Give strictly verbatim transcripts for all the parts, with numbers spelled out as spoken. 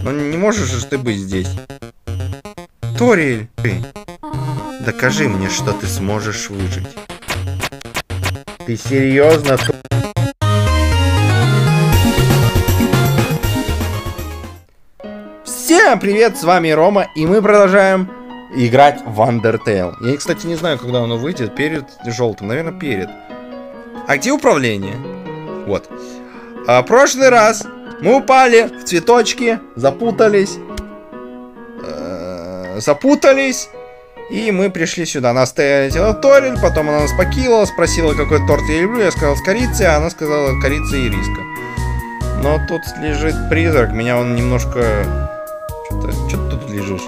Ну не можешь же ты быть здесь. Ториль, ты. Докажи мне, что ты сможешь выжить. Ты серьезно? Всем привет, с вами Рома, и мы продолжаем играть в Undertale. Я, кстати, не знаю, когда оно выйдет, перед желтым, наверное, перед. А где управление? Вот. А, в прошлый раз мы упали в цветочки, запутались. Э -э запутались. И мы пришли сюда. Нас встретила Ториль, потом она нас покинула, спросила, какой торт я люблю. Я сказал с корицей, а она сказала корица и риска. Но тут лежит призрак, меня он немножко... Что-то... Что ты тут лежишь?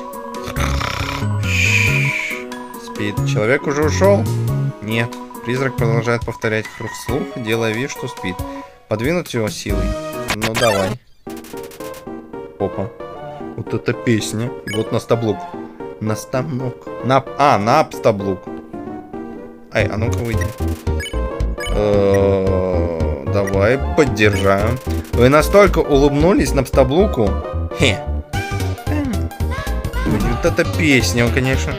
Спит. Человек уже ушел? Нет. Призрак продолжает повторять вслух, делая вид, что спит. Подвинуть его силой? Ну давай. Опа. Вот эта песня. И вот настаблук. Настаблук. Нап... А, напстаблук. Ай, а ну-ка выйди. Давай, поддержаем. Вы настолько улыбнулись напстаблуку. Хе. Вот эта песня, конечно.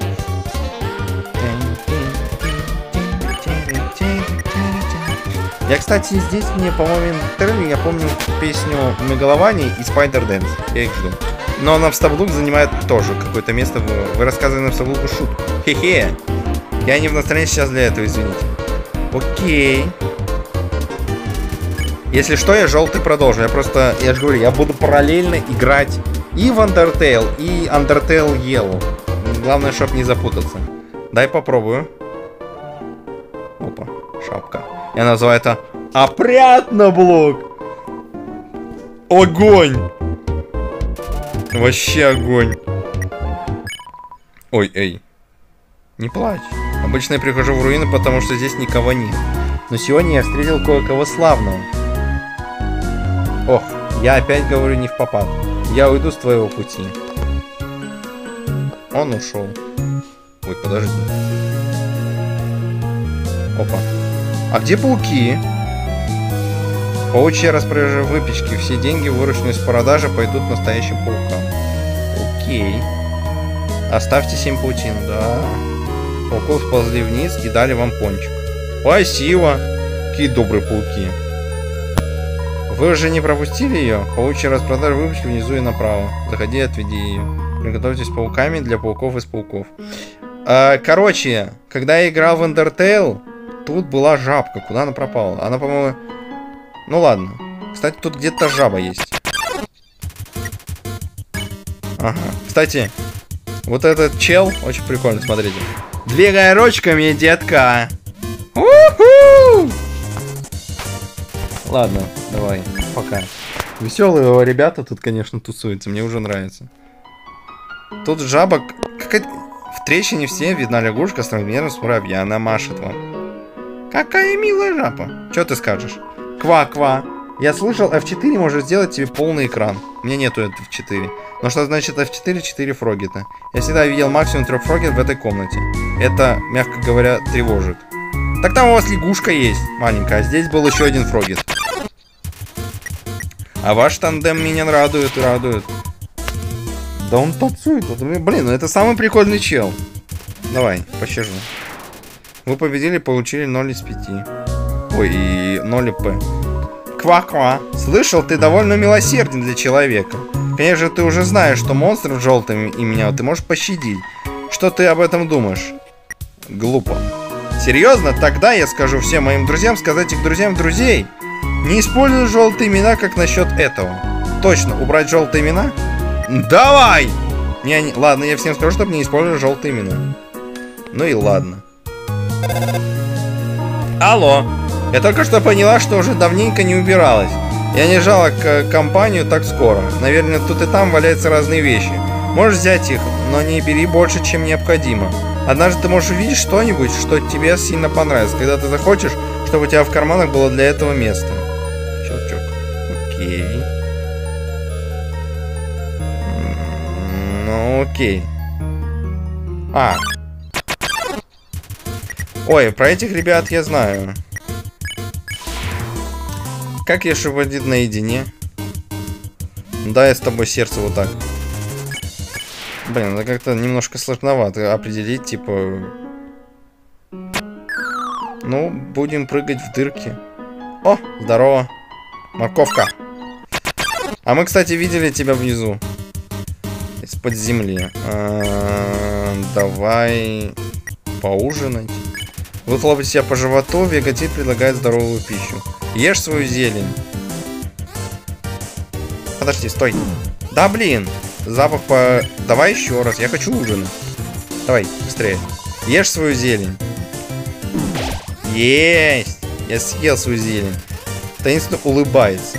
Я, кстати, здесь мне, по-моему, я помню песню Мегалования и Spider Dance. Я их жду. Но Напстаблук занимает тоже какое-то место. В... Вы рассказывали Напстаблуку шутку. Хе-хе. Я не в настроении сейчас для этого, извините. Окей. Если что, я желтый продолжу. Я просто, я же говорю, я буду параллельно играть и в Undertale, и Undertale Yellow. Главное, чтобы не запутаться. Дай попробую. Опа, шапка. Я называю это опрятно блок. Огонь. Вообще огонь. Ой, эй. Не плачь. Обычно я прихожу в руины, потому что здесь никого нет. Но сегодня я встретил кое-кого славного. Ох, я опять говорю не впопад. Я уйду с твоего пути. Он ушел. Ой, подожди. Опа. А где пауки? Паучья распоряжение выпечки. Все деньги, вырученные с продажи, пойдут настоящим паукам. Окей. Оставьте семь паутин, да. Пауков сползли вниз и дали вам пончик. Спасибо. Какие добрые пауки. Вы уже не пропустили ее? Паучья распродажа выпечки внизу и направо. Заходи и отведи ее. Приготовьтесь с пауками для пауков из пауков. А, короче, когда я играл в Undertale, тут была жабка. Куда она пропала? Она, по-моему... Ну ладно. Кстати, тут где-то жаба есть. Ага. Кстати, вот этот чел очень прикольно, смотрите. Двигай ручками, детка. У-ху! Ладно, давай, пока. Веселые ребята тут, конечно, тусуются. Мне уже нравится. Тут жаба... Какая... В трещине все видна лягушка с размером с муравья. Она машет вам. Какая милая жаба. Что ты скажешь? Ква-ква. Я слышал, эф четыре может сделать тебе полный экран. У меня нету эф четыре. Но что значит эф четыре? четыре фрогета. Я всегда видел максимум трех фрогет в этой комнате. Это, мягко говоря, тревожит. Так там у вас лягушка есть, маленькая. А здесь был еще один фрогет. А ваш тандем меня радует и радует. Да он танцует. Блин, ну это самый прикольный чел. Давай, пощажу. Вы победили, получили ноль из пяти. Ой, и ноль п. Ква-ква. Слышал, ты довольно милосерден для человека. Конечно, ты уже знаешь, что монстров желтыми и меня ты можешь пощадить. Что ты об этом думаешь? Глупо. Серьезно? Тогда я скажу всем моим друзьям сказать их друзьям друзей. Не используй желтые имена, как насчет этого. Точно, убрать желтые имена? Давай! Не, не, ладно, я всем скажу, чтобы не использовали желтые имена. Ну и ладно. Алло. Я только что поняла, что уже давненько не убиралась. Я не жала к компанию так скоро. Наверное, тут и там валяются разные вещи. Можешь взять их, но не бери больше, чем необходимо. Однажды ты можешь увидеть что-нибудь, что тебе сильно понравится, когда ты захочешь, чтобы у тебя в карманах было для этого место. Щелчок. Окей. Ну, окей. А. Ой, про этих ребят я знаю. Как я освободит наедине? Да, я с тобой сердце вот так. Блин, это как-то немножко сложновато определить, типа... Ну, будем прыгать в дырки. О, здорово. Морковка. А мы, кстати, видели тебя внизу. Из-под земли. А, давай поужинать. Вы хлопаете себя по животу, вегатит предлагает здоровую пищу. Ешь свою зелень. Подожди, стой. Да, блин. Запах по... Давай еще раз, я хочу ужинать. Давай, быстрее. Ешь свою зелень. Есть. Я съел свою зелень. Таинственно улыбается.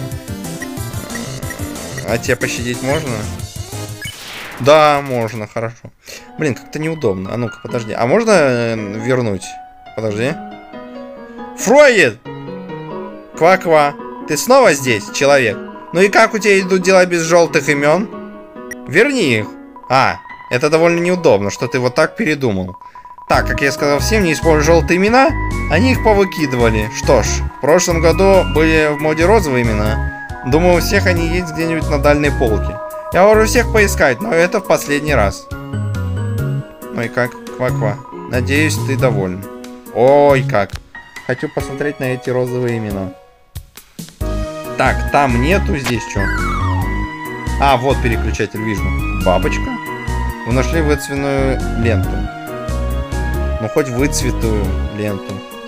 А тебя пощадить можно? Да, можно, хорошо. Блин, как-то неудобно. А ну-ка, подожди. А можно вернуть? Подожди. Фройд! Ква-ква. Ты снова здесь, человек? Ну и как у тебя идут дела без желтых имен? Верни их. А, это довольно неудобно, что ты вот так передумал. Так, как я сказал всем, не используй желтые имена, они их повыкидывали. Что ж, в прошлом году были в моде розовые имена. Думаю, у всех они есть где-нибудь на дальней полке. Я могу всех поискать, но это в последний раз. Ну и как? Ква-ква. Надеюсь, ты доволен. Ой, как. Хочу посмотреть на эти розовые имена. Так, там нету, здесь что? А, вот переключатель, вижу. Бабочка. Вы нашли выцветную ленту. Ну, хоть выцветую ленту.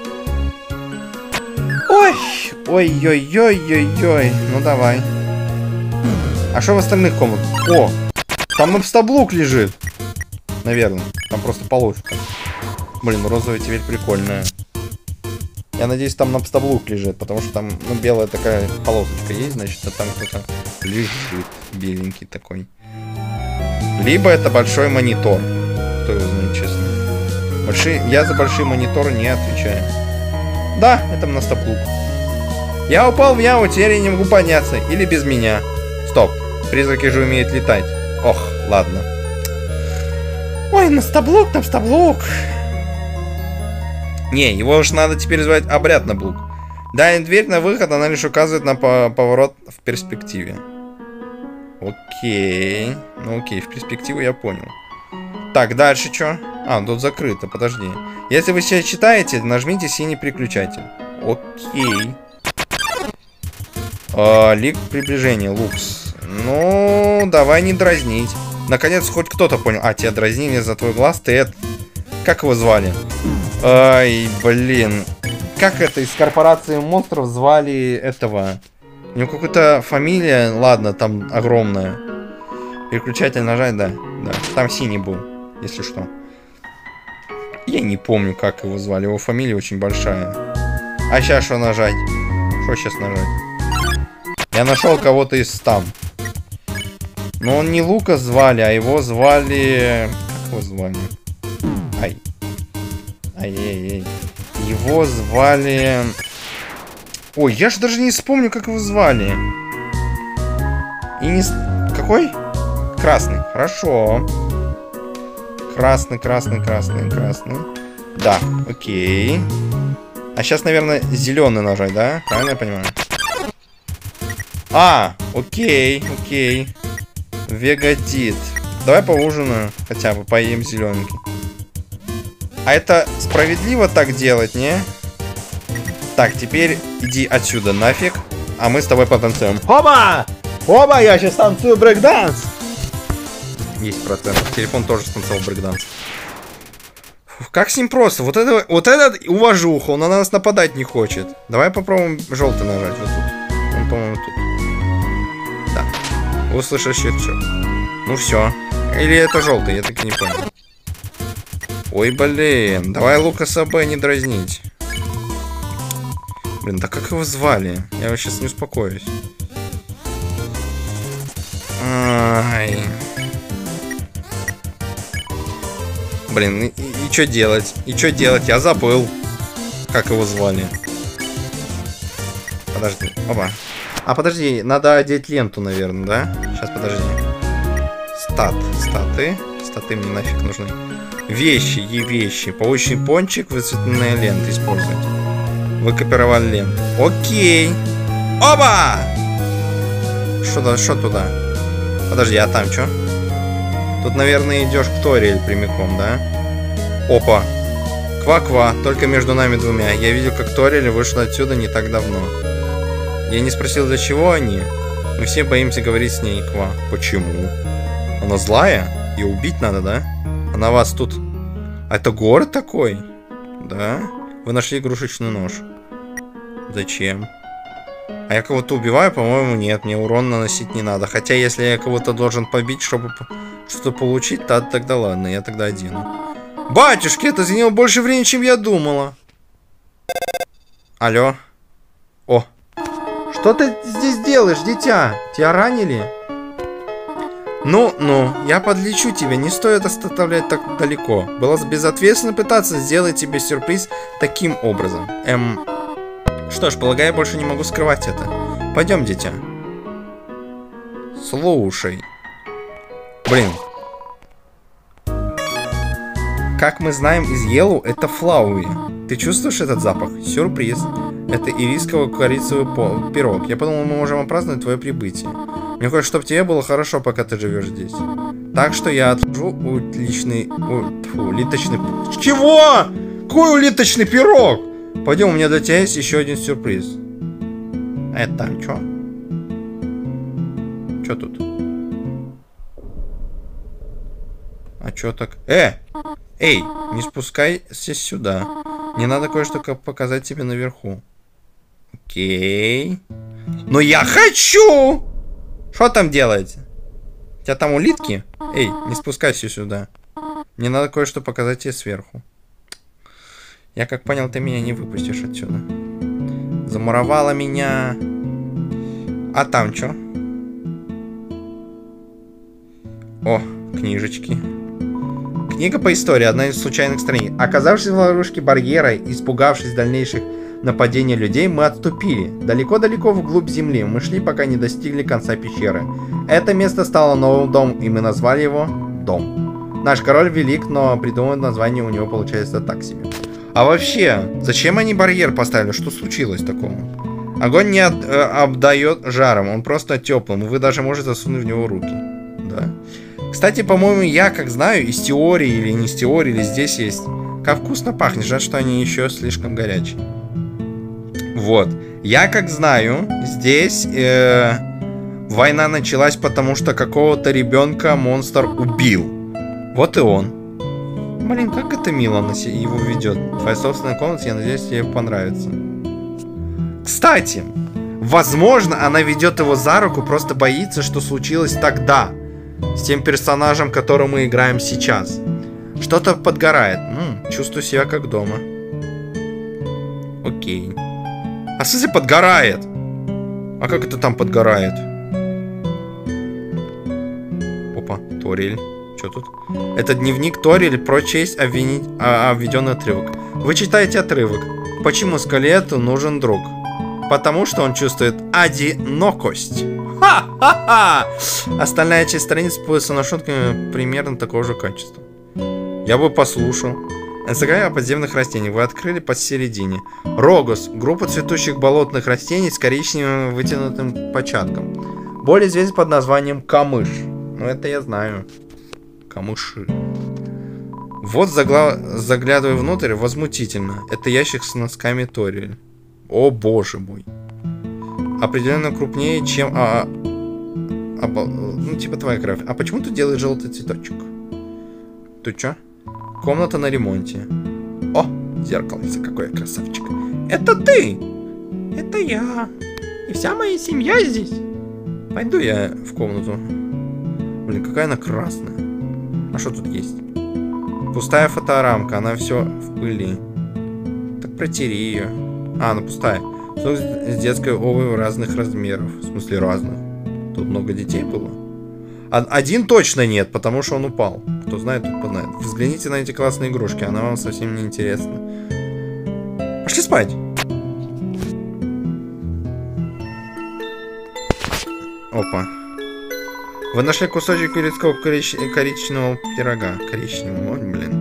Ой, ой-ой-ой-ой-ой. Ну, давай. А что в остальных комнатах? О, там напстоблок лежит. Наверное, там просто полоска. Блин, розовая теперь прикольная. Я надеюсь, там напстоблок лежит, потому что там, ну, белая такая полосочка есть, значит, а там кто-то лежит беленький такой. Либо это большой монитор. Кто его знает, честно. Большие... Я за большие мониторы не отвечаю. Да, это напстоблок. Я упал в яму, теперь я не могу подняться. Или без меня. Стоп. Призраки же умеют летать. Ох, ладно. Ой, напстоблок, напстоблок. Не, его уж надо теперь звать обряд на блок. Да, и дверь на выход, она лишь указывает на поворот в перспективе. Окей. Ну окей, в перспективу я понял. Так, дальше что? А, тут закрыто, подожди. Если вы сейчас читаете, нажмите синий переключатель. Окей. А, лик приближения, лукс. Ну, давай не дразнить. Наконец, хоть кто-то понял. А, тебя дразнили за твой глаз, ты это... Как его звали? Ай, блин. Как это из корпорации монстров звали этого? У него какая-то фамилия, ладно, там огромная. Переключатель нажать, да. Да, там синий был, если что. Я не помню, как его звали. Его фамилия очень большая. А сейчас что нажать? Что сейчас нажать? Я нашел кого-то из там. Но он не Лука звали, а его звали... Как его звали? Ай. Ай-яй-яй. Его звали... Ой, я же даже не вспомню, как его звали. И не... Какой? Красный. Хорошо. Красный, красный, красный, красный. Да, окей. А сейчас, наверное, зеленый нажать, да? Правильно я понимаю? А, окей, окей. Вегатит. Давай поужинаю. Хотя бы поем зелененький. А это справедливо так делать, не? Так, теперь иди отсюда нафиг. А мы с тобой потанцуем. Оба! Оба, я сейчас танцую брейк-данс. десять процентов. Телефон тоже станцевал брейк-данс. Как с ним просто? Вот это, вот этот уважуха, он на нас нападать не хочет. Давай попробуем желтый нажать вот тут. Он, по-моему, тут. Да. Услышал щелчок. Ну все. Или это желтый, я так и не понял. Ой, блин. Давай Лукаса Б не дразнить. Блин, да как его звали? Я его сейчас не успокоюсь. Ай. Блин, и, и, и что делать? И что делать? Я забыл, как его звали. Подожди. Опа. А, подожди, надо одеть ленту, наверное, да? Сейчас, подожди. Стат. Статы. Статы мне нафиг нужны. Вещи и вещи. Паучий пончик, выцветная лента использовать. Выкопировали ленту. Окей. Оба! Что да, что туда? Подожди, а там что? Тут, наверное, идешь к Ториэль прямиком, да? Опа. Ква-ква, только между нами двумя. Я видел, как Ториэль вышла отсюда не так давно. Я не спросил, для чего они. Мы все боимся говорить с ней, Ква. Почему? Она злая? Ее убить надо, да? Она вас тут... А это город такой? Да? Вы нашли игрушечный нож. Зачем? А я кого-то убиваю? По-моему, нет. Мне урон наносить не надо. Хотя, если я кого-то должен побить, чтобы что-то получить, то тогда ладно, я тогда одену. Батюшки, это заняло больше времени, чем я думала. Алло. О. Что ты здесь делаешь, дитя? Тебя ранили? Ну, ну, я подлечу тебя, не стоит оставлять так далеко. Было безответственно пытаться сделать тебе сюрприз таким образом. Эм... Что ж, полагаю, я больше не могу скрывать это. Пойдем, дитя. Слушай. Блин. Как мы знаем из Yellow, это Флауи. Ты чувствуешь этот запах? Сюрприз. Это ирисковый корицевый пирог. Я подумал, мы можем отпраздновать твое прибытие. Мне хочется, чтобы тебе было хорошо, пока ты живешь здесь. Так что я отложу уличный... У... Фу, улиточный... Чего? Какой улиточный пирог? Пойдем, у меня для тебя есть еще один сюрприз. А это там что? Что тут? А что так? Э! Эй, не спускайся сюда. Мне надо кое-что показать тебе наверху. Окей. Но я хочу! Что там делаете? У тебя там улитки? Эй, не спускайся сюда. Мне надо кое-что показать тебе сверху. Я как понял, ты меня не выпустишь отсюда. Замуровала меня. А там что? О, книжечки. Книга по истории, одна из случайных страниц. Оказавшись в ловушке барьера, испугавшись дальнейших нападений людей, мы отступили. Далеко-далеко вглубь земли. Мы шли, пока не достигли конца пещеры. Это место стало новым домом, и мы назвали его Дом. Наш король велик, но придумать название у него получается так себе. А вообще, зачем они барьер поставили? Что случилось такого? Огонь не от, э, обдает жаром, он просто теплым, и вы даже можете засунуть в него руки. Да. Кстати, по-моему, я как знаю, из теории или не из теории, или здесь есть. Как вкусно пахнет, жаль, что они еще слишком горячие. Вот. Я как знаю, здесь э, война началась, потому что какого-то ребенка монстр убил. Вот и он. Блин, как это мило она его ведет. Твоя собственная комната, я надеюсь, тебе понравится. Кстати, возможно, она ведет его за руку, просто боится, что случилось тогда. С тем персонажем, которым мы играем сейчас. Что-то подгорает. М-м, чувствую себя как дома. Окей. А в смысле подгорает? А как это там подгорает? Опа, Ториэль. Что тут? Это дневник Ториэль про честь обвинить, а, обведенный отрывок. Вы читаете отрывок. Почему скелету нужен друг? Потому что он чувствует одинокость. Ха-ха-ха! Остальная часть страницы написана шутками примерно такого же качества. Я бы послушал. Энциклопедия о подземных растениях. Вы открыли посередине. Рогос. Группа цветущих болотных растений с коричневым вытянутым початком. Более известен под названием камыш. Ну, это я знаю. Камыши. Вот загла... заглядываю внутрь. Возмутительно. Это ящик с носками Ториэль. О, боже мой. Определенно крупнее, чем... А, а, ну, типа твоя кровь. А почему ты делаешь желтый цветочек? Тут что? Комната на ремонте. О, зеркальце, какой красавчик. Это ты! Это я. И вся моя семья здесь. Пойду я в комнату. Блин, какая она красная. А что тут есть? Пустая фоторамка, она все в пыли. Так протери ее. А, она пустая. С детской обувью разных размеров. В смысле разных. Тут много детей было. Один точно нет, потому что он упал. Кто знает, тот познает. Взгляните на эти классные игрушки, она вам совсем не интересна. Пошли спать. Опа. Вы нашли кусочек курицкого корич... коричневого пирога. Коричневого, ой, блин.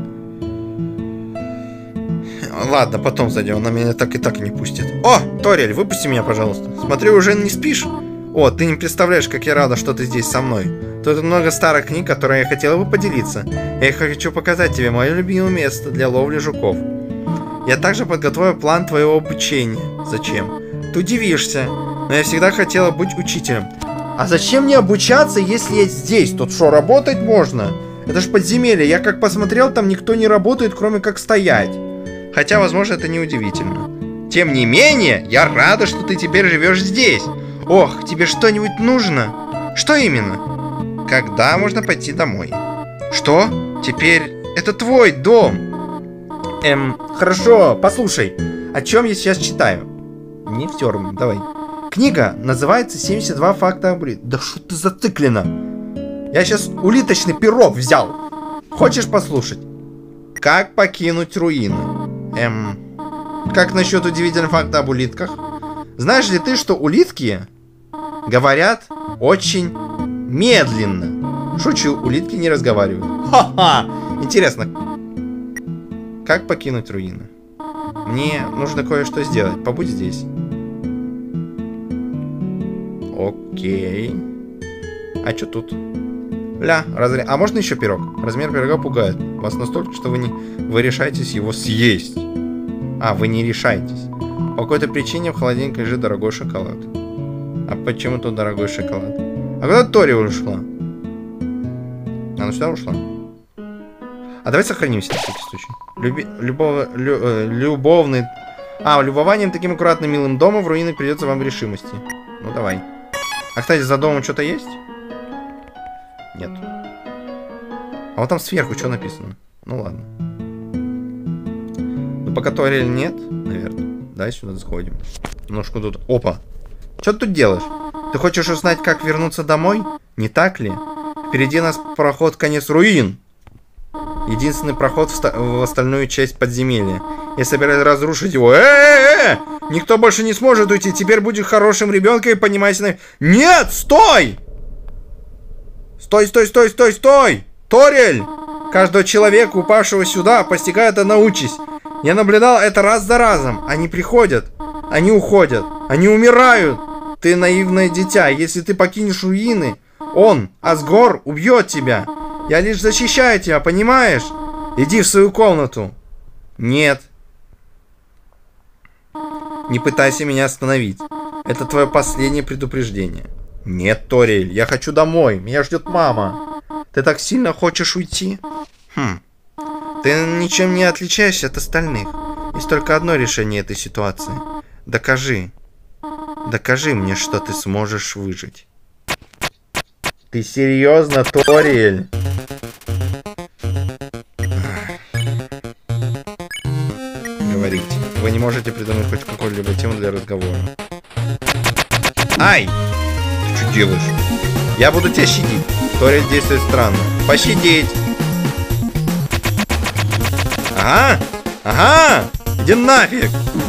Ладно, потом зайдем, она меня так и так не пустит. О, Ториэль, выпусти меня, пожалуйста. Смотрю, уже не спишь? О, ты не представляешь, как я рада, что ты здесь со мной. Тут много старых книг, которые я хотела бы поделиться. Я хочу показать тебе мое любимое место для ловли жуков. Я также подготовил план твоего обучения. Зачем? Ты удивишься, но я всегда хотела быть учителем. А зачем мне обучаться, если я здесь? Тут что, работать можно? Это ж подземелье. Я как посмотрел, там никто не работает, кроме как стоять. Хотя, возможно, это не удивительно. Тем не менее, я рада, что ты теперь живешь здесь. Ох, тебе что-нибудь нужно? Что именно? Когда можно пойти домой? Что? Теперь это твой дом. Эм, хорошо, послушай. О чем я сейчас читаю? Не все равно, давай. Книга называется семьдесят два факта об улитках. Да что ты зациклена? Я сейчас улиточный пирог взял. Хочешь послушать? Как покинуть руины? Эм, как насчет удивительного факта об улитках? Знаешь ли ты, что улитки говорят очень медленно? Шучу, улитки не разговаривают. Ха-ха! Интересно. Как покинуть руины? Мне нужно кое-что сделать. Побудь здесь. Окей. А что тут? Ля, разре... А можно еще пирог? Размер пирога пугает вас настолько, что вы не... Вы решаетесь его съесть. А, вы не решаетесь. По какой-то причине в холодильнике лежит дорогой шоколад. А почему тут дорогой шоколад? А куда Тори ушла? Она сюда ушла? А давай сохранимся на всякий случай. Люби... Любов... Лю... Э, любовный... А, любованием таким аккуратным милым домом в руины придется вам решимости. Ну давай. А, кстати, за домом что-то есть? Нет. А вот там сверху что написано? Ну ладно. Ну пока Ториэль нет, наверное. Давай сюда сходим. Немножко тут... Опа! Что ты тут делаешь? Ты хочешь узнать, как вернуться домой? Не так ли? Впереди нас проход конец руин. Единственный проход в, в остальную часть подземелья. Я собираюсь разрушить его. Э-э-э! Никто больше не сможет уйти. Теперь будет хорошим ребенком и понимаете... Нет! Стой! Стой, стой, стой, стой, стой! Ториэль! Каждого человека, упавшего сюда, постигает одна участь. Я наблюдал это раз за разом. Они приходят. Они уходят. Они умирают. Ты наивное дитя. Если ты покинешь руины, он, Асгор, убьет тебя. Я лишь защищаю тебя, понимаешь? Иди в свою комнату. Нет. Не пытайся меня остановить. Это твое последнее предупреждение. Нет, Ториэль, я хочу домой. Меня ждет мама. Ты так сильно хочешь уйти? Хм. Ты ничем не отличаешься от остальных. Есть только одно решение этой ситуации. Докажи. Докажи мне, что ты сможешь выжить. Ты серьезно, Ториэль? Говорите. Вы не можете придумать хоть какую-либо тему для разговора. Ай! Ты что делаешь? Я буду тебя щадить. Ториэль действует странно. Пощадить! Ага! Ага! Иди нафиг!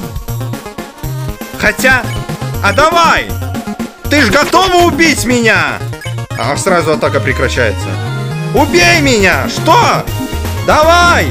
Хотя... А давай! Ты ж готова убить меня! А сразу атака прекращается. Убей меня! Что? Давай!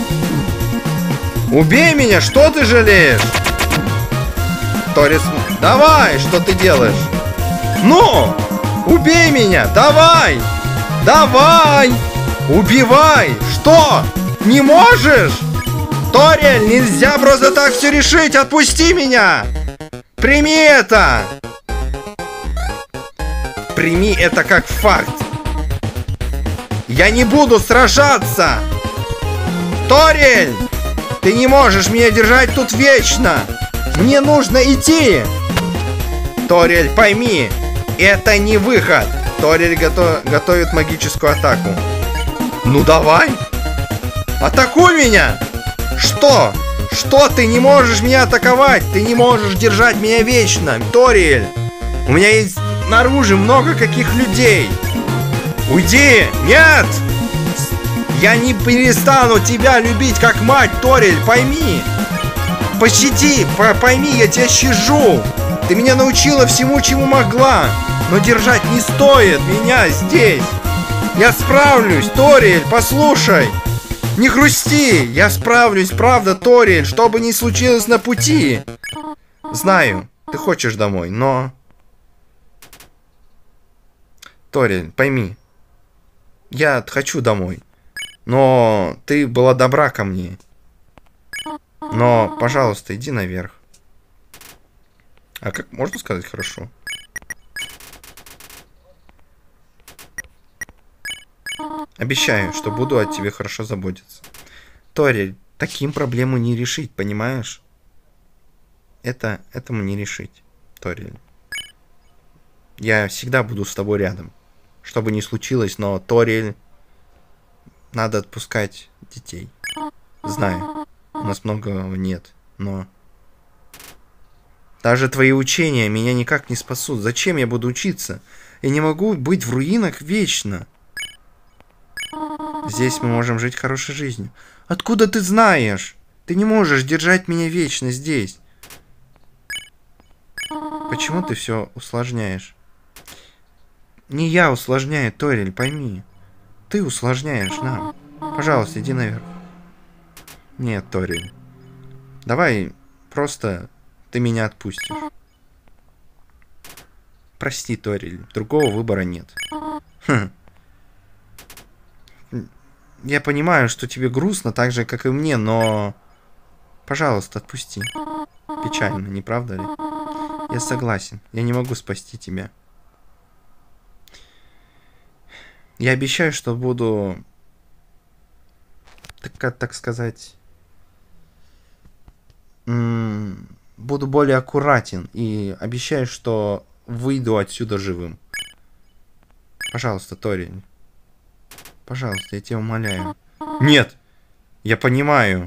Убей меня! Что ты жалеешь? Торис... Давай! Что ты делаешь? Ну! Убей меня! Давай! Давай! Убивай! Что? Не можешь? Ториэль, нельзя просто так все решить! Отпусти меня! Прими это! Прими это как факт! Я не буду сражаться! Ториэль! Ты не можешь меня держать тут вечно! Мне нужно идти! Ториэль, пойми! Это не выход! Ториэль готов... готовит магическую атаку. Ну давай! Атакуй меня! Что? Что ты не можешь меня атаковать? Ты не можешь держать меня вечно, Ториэль! У меня есть снаружи много каких людей! Уйди! Нет! Я не перестану тебя любить как мать, Ториэль, пойми! Пощади, пойми, я тебя щажу! Ты меня научила всему, чему могла! Но держать не стоит меня здесь! Я справлюсь, Ториэль, послушай! Не грусти! Я справлюсь, правда, Ториэль, что бы ни случилось на пути! Знаю, ты хочешь домой, но... Ториэль, пойми, Я хочу домой. Но ты была добра ко мне. Но, пожалуйста, иди наверх. А как можно сказать хорошо? Обещаю, что буду о тебе хорошо заботиться. Ториль, таким проблему не решить, понимаешь? Это, этому не решить, Ториль. Я всегда буду с тобой рядом. Что бы ни случилось, но, Ториль, надо отпускать детей. Знаю, у нас многого нет, но... Даже твои учения меня никак не спасут. Зачем я буду учиться? Я не могу быть в руинах вечно. Здесь мы можем жить хорошей жизнью. Откуда ты знаешь? Ты не можешь держать меня вечно здесь. Почему ты все усложняешь? Не я усложняю, Ториль, пойми. Ты усложняешь нам. Пожалуйста, иди наверх. Нет, Ториль. Давай просто ты меня отпустишь. Прости, Ториль, другого выбора нет. Хм. Я понимаю, что тебе грустно, так же, как и мне, но... Пожалуйста, отпусти. Печально, не правда ли? Я согласен. Я не могу спасти тебя. Я обещаю, что буду... Так, так сказать... Буду более аккуратен. И обещаю, что выйду отсюда живым. Пожалуйста, Ториль. Пожалуйста, я тебя умоляю. Нет! Я понимаю.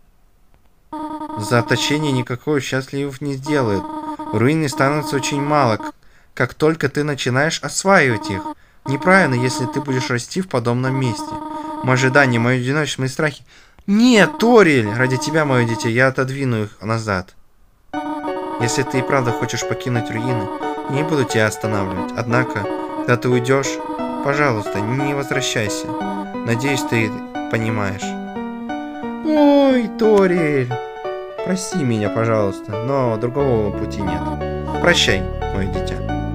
Заточение никакого счастливых не сделает. Руины становятся очень мало, как только ты начинаешь осваивать их. Неправильно, если ты будешь расти в подобном месте. Мои ожидания, мои одиночество, мои страхи. Нет, Ториль! Ради тебя, мое дитя, я отодвину их назад. Если ты и правда хочешь покинуть руины, не буду тебя останавливать. Однако, когда ты уйдешь, пожалуйста, не возвращайся. Надеюсь, ты понимаешь. Ой, Ториль! Прости меня, пожалуйста, но другого пути нет. Прощай, мое дитя.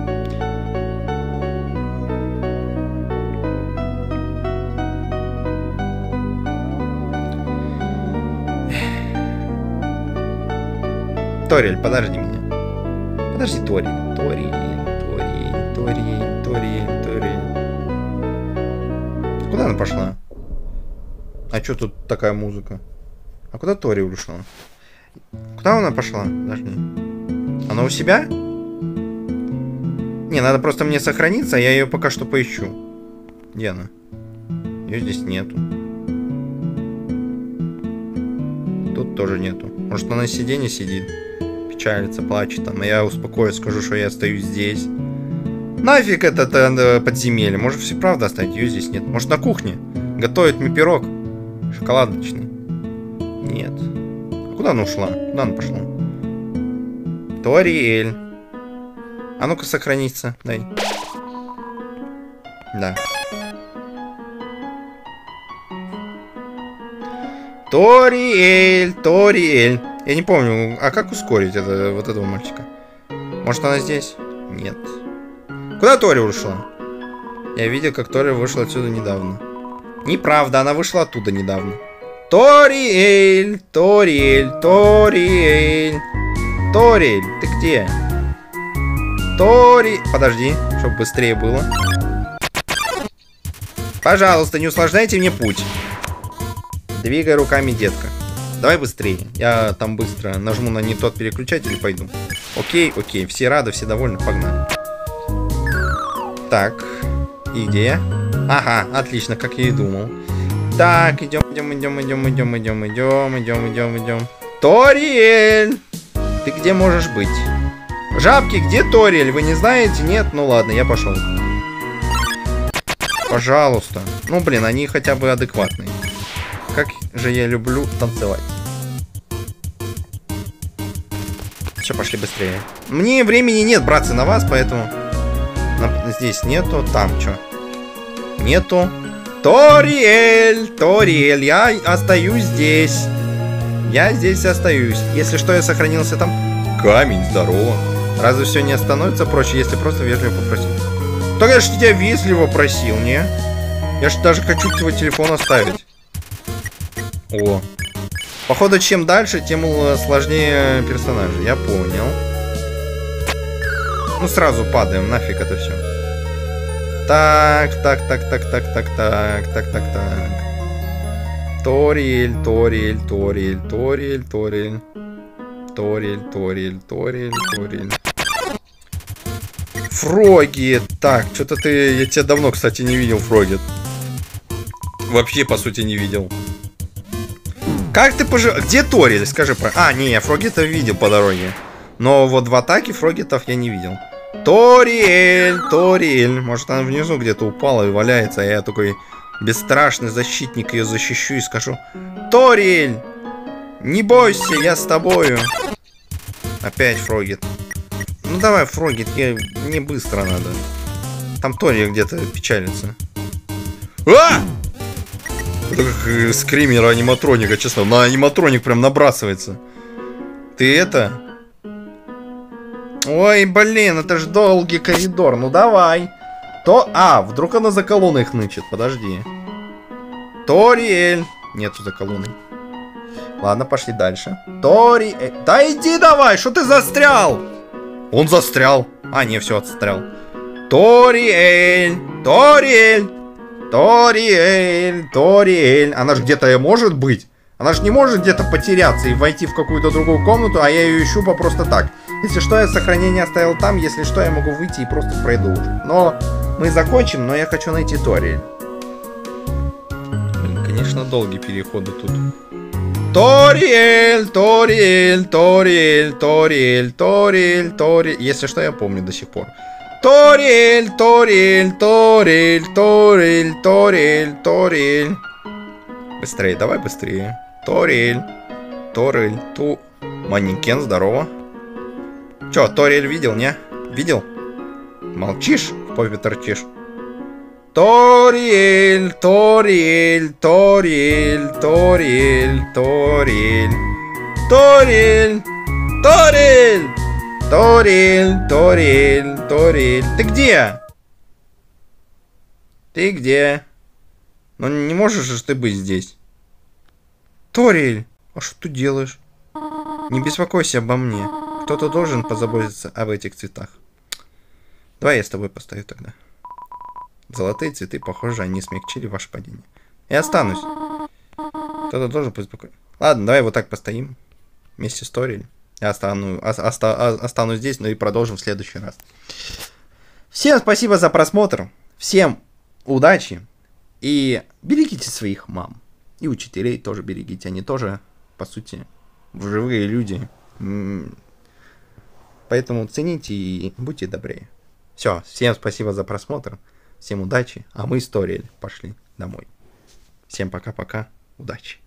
Ториль, подожди меня. Подожди, Ториль. Ториль, Ториль, Ториль, Ториль, Ториль. Куда она пошла? А что тут такая музыка? А куда Ториль ушла? Куда она пошла? Подожди. Она у себя? Не, надо просто мне сохраниться, а я ее пока что поищу. Где она? Ее здесь нету. Тут тоже нету. Может, она на сиденье сидит? Печалится, плачет там. А я успокоюсь, скажу, что я остаюсь здесь. Нафиг это э, подземелье. Может, все правда оставить? Ее здесь нет. Может, на кухне? Готовит мне пирог. Шоколадочный. Нет. А куда она ушла? Куда она пошла? Ториль. А ну-ка, сохраниться. Дай. Да. Ториль, Ториль. Я не помню, а как ускорить это, вот этого мальчика? Может, она здесь? Нет. Куда Ториль ушла? Я видел, как Ториль вышла отсюда недавно. Неправда, она вышла оттуда недавно. Ториль, Ториль, Ториль. Ториль, ты где? Ториль. Подожди, чтобы быстрее было. Пожалуйста, не усложняйте мне путь. Двигай руками, детка. Давай быстрее. Я там быстро нажму на не тот переключатель и пойду. Окей, окей. Все рады, все довольны. Погнали. Так. И где я? Ага, отлично, как я и думал. Так, идем, идем, идем, идем, идем, идем, идем, идем, идем, идем. Ториль! Ты где можешь быть? Жабки, где Ториль? Вы не знаете? Нет? Ну ладно, я пошел. Пожалуйста. Ну, блин, они хотя бы адекватные. Как же я люблю танцевать. Все, пошли быстрее. Мне времени нет, братцы, на вас, поэтому... Здесь нету, там что? Нету. Ториль! Ториль, я остаюсь здесь. Я здесь остаюсь. Если что, я сохранился там. Камень, здорово. Разве все не становится проще, если просто вежливо попросить? Так я же тебя вежливо просил, не? Я же даже хочу твой телефон оставить. О. Походу, чем дальше, тем сложнее персонажи. Я понял. Ну, сразу падаем, нафиг это все. Так, так, так, так, так, так, так, так, так, так. Ториэль, Ториэль, Ториэль, Ториэль, Ториэль. Ториэль, Ториэль, Ториэль, Ториэль. Фроги. Так, что-то ты... Я тебя давно, кстати, не видел, Фроги. Вообще, по сути, не видел. Как ты пожив... Где Ториэль? Скажи про... А, не, я Фрогита видел по дороге. Но вот в атаке Фрогитов я не видел. Ториэль, Ториэль. Может, она внизу где-то упала и валяется, а я такой бесстрашный защитник ее защищу и скажу: Ториэль, не бойся, я с тобою. Опять Фрогит. Ну давай, Фрогит, я... мне быстро надо. Там Ториэль где-то печалится. А! Это как скример аниматроника, честно. На аниматроник прям набрасывается. Ты это... Ой, блин, это ж долгий коридор. Ну давай. То... А, вдруг она за колонной хнычет. Подожди. Ториэль. Нету за колонной. Ладно, пошли дальше. Ториэль. Да иди давай, что ты застрял? Он застрял. А, не, все, отстрял. Ториэль. Ториэль. Ториэль. Ториэль. Она же где-то может быть. Она же не может где-то потеряться и войти в какую-то другую комнату, а я ее ищу по просто так. Если что, я сохранение оставил там, если что, я могу выйти и просто пройду уже. Но мы закончим, но я хочу найти Ториэль. Блин, конечно, долгие переходы тут. Ториэль, Ториэль, Ториэль, Ториэль, Ториэль, Ториэль. Если что, я помню до сих пор. Ториэль, Ториэль, Ториэль, Ториэль, Ториэль, Ториэль. Быстрее, давай быстрее. Ториэль, Ториэль, ту... Манекен, здорово. Чё, Ториэль видел, не? Видел? Молчишь? В попе торчишь. Ториэль, Ториэль, Ториэль, Ториэль, Ториэль, Ториэль, Ториэль, Ториэль, Ториэль, Ториэль. Ты где? Ты где? Ну не можешь же ты быть здесь. Ториэль, а что ты делаешь? Не беспокойся обо мне. Кто-то должен позаботиться об этих цветах. Давай я с тобой постою тогда. Золотые цветы, похоже, они смягчили ваше падение. Я останусь. Кто-то должен побеспокоиться. Ладно, давай вот так постоим. Вместе с Ториэль. Я остану, оста, останусь здесь, но и продолжим в следующий раз. Всем спасибо за просмотр. Всем удачи. И берегите своих мам. И учителей тоже берегите. Они тоже, по сути, живые люди. Поэтому цените и будьте добрее. Все, всем спасибо за просмотр. Всем удачи. А мы с Ториэль пошли домой. Всем пока-пока. Удачи.